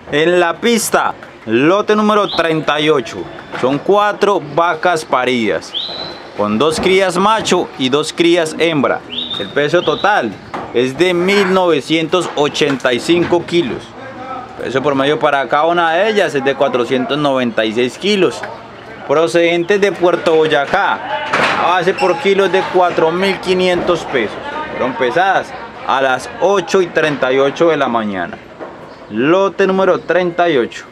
En la pista, lote número 38. Son 4 vacas paridas, con 2 crías macho y 2 crías hembra. El peso total es de 1985 kilos. El peso promedio para cada una de ellas es de 496 kilos. Procedentes de Puerto Boyacá, a base por kilo de 4.500 pesos. Fueron pesadas a las 8:38 de la mañana. Lote número 38.